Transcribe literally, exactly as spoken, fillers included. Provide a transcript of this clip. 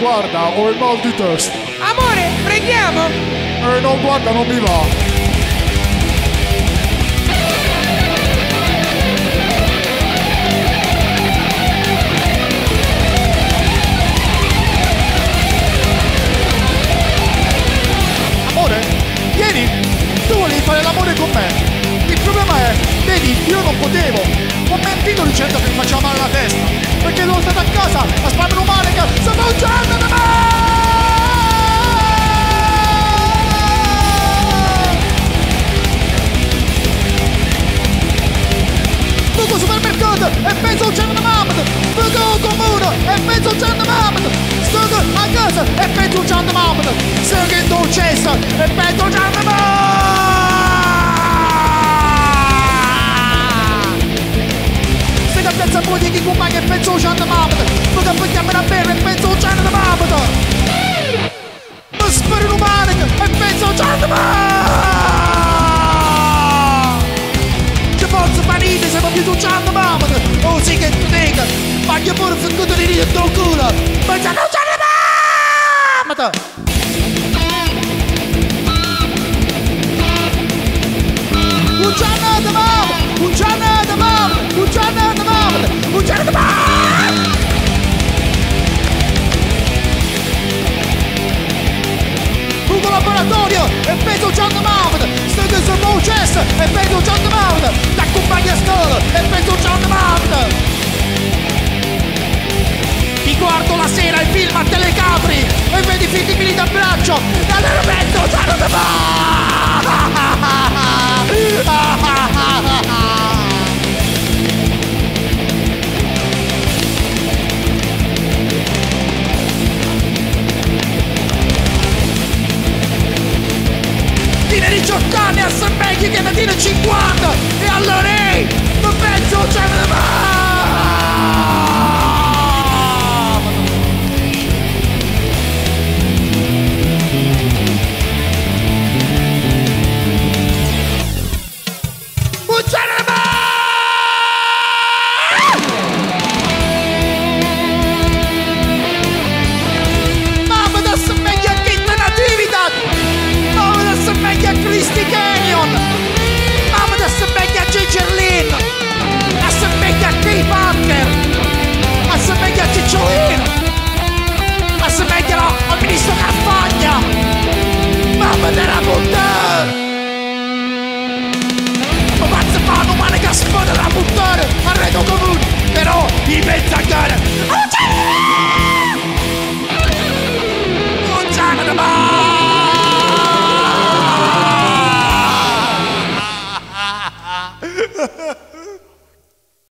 guarda, ho il mal di testa. Amore, preghiamo. Eh, no, guarda, non mi va. Ieri tu volevi fare l'amore con me. Il problema è, vedi, io non potevo. Ho mentito dicendo che mi faceva male la testa, perché sono stato a casa a sparare un male che sto mangiando da me. Vengo al supermercato e penso uccidere la mamma. Vengo al comune e penso uccidere la mamma. Sto a casa e penso uccidere la mamma. Sono che dolcezza e penso uccidere la mamma. Sto a piazza Puglia che compagna e penso uccidere la mamma. Vengo a prendermi una birra e penso uccidere la mamma. Mi spero in un manico e penso uccidere la mamma. Forza panini, siamo più ucciando mamma. Oh sì che tu dica, ma io pure finito di dire il culo. Ma già non c'è la mamma. Ucciano da mamma, ucciano da mamma, ucciano da mamma, ucciano da mamma. Un laboratorio e penso ucciando mamma. Sto che sono un cesso e penso ucciando mamma. Da compagna a scuola e penso ucciando mamma. Ti guardo la sera il film a Telecapri e vedi finti d'abbraccio e allora penso ucciando mamma. Tiene diciotto anni a San Becchi che ne tiene cinquanta e allora ehi, non penso c'è una